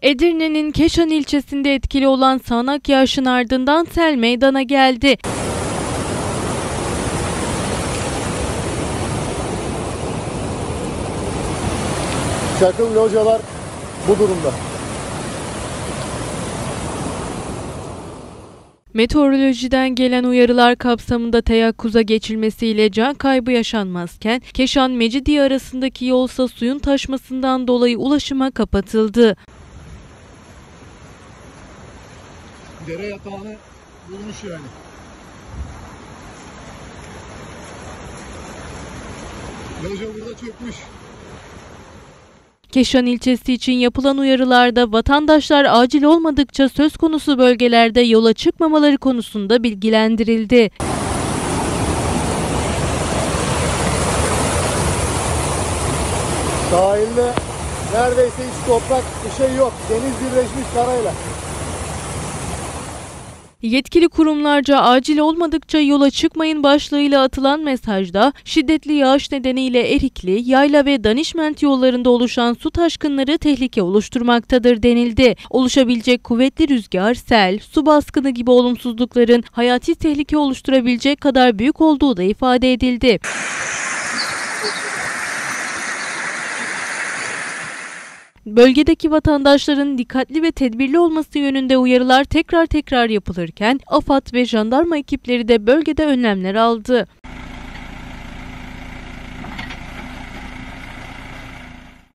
Edirne'nin Keşan ilçesinde etkili olan sağanak yağışın ardından sel meydana geldi. Çakıl localar bu durumda. Meteorolojiden gelen uyarılar kapsamında teyakkuza geçilmesiyle can kaybı yaşanmazken Keşan-Mecidiye arasındaki yolsa suyun taşmasından dolayı ulaşıma kapatıldı. Dere yatağını bulmuş yani. Loca burada çökmüş. Keşan ilçesi için yapılan uyarılarda vatandaşlar acil olmadıkça söz konusu bölgelerde yola çıkmamaları konusunda bilgilendirildi. Sahilde neredeyse hiç toprak bir şey yok. Deniz birleşmiş karayla. Yetkili kurumlarca acil olmadıkça yola çıkmayın başlığıyla atılan mesajda şiddetli yağış nedeniyle Erikli, Yayla ve Danişment yollarında oluşan su taşkınları tehlike oluşturmaktadır denildi. Oluşabilecek kuvvetli rüzgar, sel, su baskını gibi olumsuzlukların hayati tehlike oluşturabilecek kadar büyük olduğu da ifade edildi. Bölgedeki vatandaşların dikkatli ve tedbirli olması yönünde uyarılar tekrar yapılırken AFAD ve jandarma ekipleri de bölgede önlemler aldı.